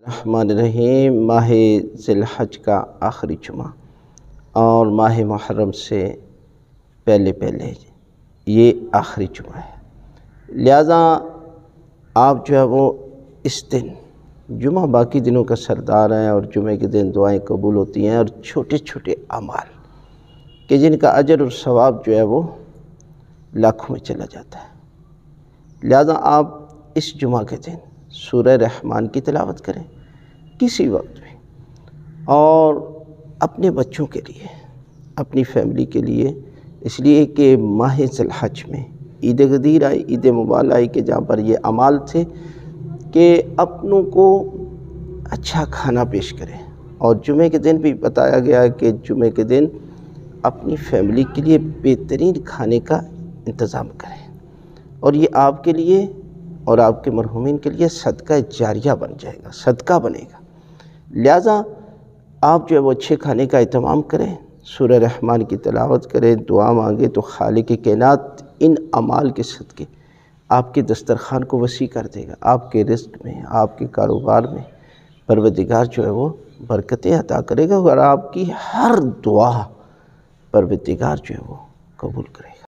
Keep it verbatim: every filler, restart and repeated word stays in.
الرحمن الرحیم، ماہ ذی الحج کا آخری جمعہ اور ماہ محرم سے پہلے پہلے یہ آخری جمعہ ہے، لہذا آپ جو ہے وہ اس دن، جمعہ باقی دنوں کا سردار ہیں اور جمعے کے دن دعائیں قبول ہوتی ہیں اور چھوٹے چھوٹے اعمال کہ جن کا اجر اور ثواب جو ہے وہ لاکھوں میں چلا جاتا ہے، لہذا آپ اس جمعہ کے دن سورہ رحمان کی تلاوت کریں کسی وقت بھی، اور اپنے بچوں کے لیے، اپنی فیملی کے لیے، اس لیے کہ ماہ ذی الحج میں عید غدیر آئی، عید مبارک آئی کہ جہاں پر یہ اعمال تھے کہ اپنوں کو اچھا کھانا پیش کریں، اور جمعے کے دن بھی بتایا گیا ہے کہ جمعے کے دن اپنی فیملی کے لیے بہترین کھانے کا انتظام کریں، اور یہ آپ کے لیے اور آپ کے مرحومین کے لیے صدقہ جاریہ بن جائے گا، صدقہ بنے گا، لہذا آپ جو ہے وہ اچھے کھانے کا اہتمام کریں، سورہ رحمان کی تلاوت کریں، دعا مانگیں تو خالق کائنات ان اعمال کے صدقے آپ کے دسترخوان کو وسیع کر دے گا، آپ کے رزق میں، آپ کے کاروبار میں پروردگار جو ہے وہ برکتیں عطا کرے گا، اور آپ کی ہر دعا پروردگار جو ہے وہ قبول کرے گا۔